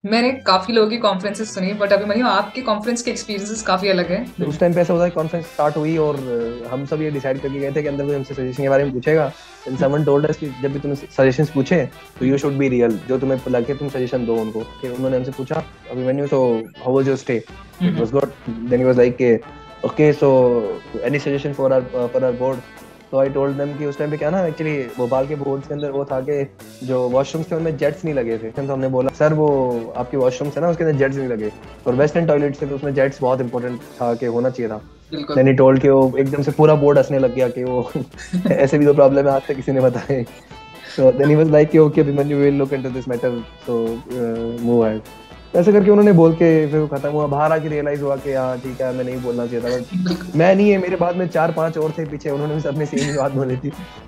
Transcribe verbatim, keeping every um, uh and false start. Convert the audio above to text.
मैंने काफी लोगों की कॉन्फ्रेंसेस सुनी, बट अभी मैं आपके कॉन्फ्रेंस के एक्सपीरियंसेस काफी अलग है। तो उस टाइम पे ऐसा होता है, कॉन्फ्रेंस स्टार्ट हुई और अ, हम सब ये डिसाइड करके गए थे कि अंदर कोई हमसे सजेशन के बारे में पूछेगा। एंड समवन टोल्ड अस कि जब भी तुम्हें सजेशंस पूछे तो यू शुड बी रियल, जो तुम्हें लगे तुम सजेशन दो उनको। कि उन्होंने हमसे पूछा Abhimanyu, so how was your stay? It was good. Then he was like okay, so any suggestion for our for our board? तो आई टोल्ड देम कि उस टाइम पे क्या ना, एक्चुअली भोपाल के बोर्ड्स के अंदर वो था कि जो वॉशरूम्स थे उनमें जेट्स नहीं लगे थे। तो हमने बोला सर वो आपके वॉशरूम्स है ना उसके अंदर जेट्स नहीं लगे, और वेस्टर्न टॉयलेट्स थे तो उसमें जेट्स बहुत इंपॉर्टेंट था कि होना चाहिए था। बिल्कुल। देन ही टोल्ड कि वो एकदम से पूरा बोर्ड हंसने लग गया कि वो ऐसे भी तो प्रॉब्लम है, आज तक किसी ने बताए। तो देन ही वाज लाइक कि okay Abhimanyu, will look into this matter, so move ahead. ऐसे करके उन्होंने बोल के फिर वो खत्म हुआ। बाहर आके रियलाइज हुआ कि हाँ ठीक है, मैं नहीं बोलना चाहिए था, बट बिल्कुल। मैं नहीं है, मेरे बाद में चार पांच और थे पीछे, उन्होंने भी सबने सेम ही बात बोली थी।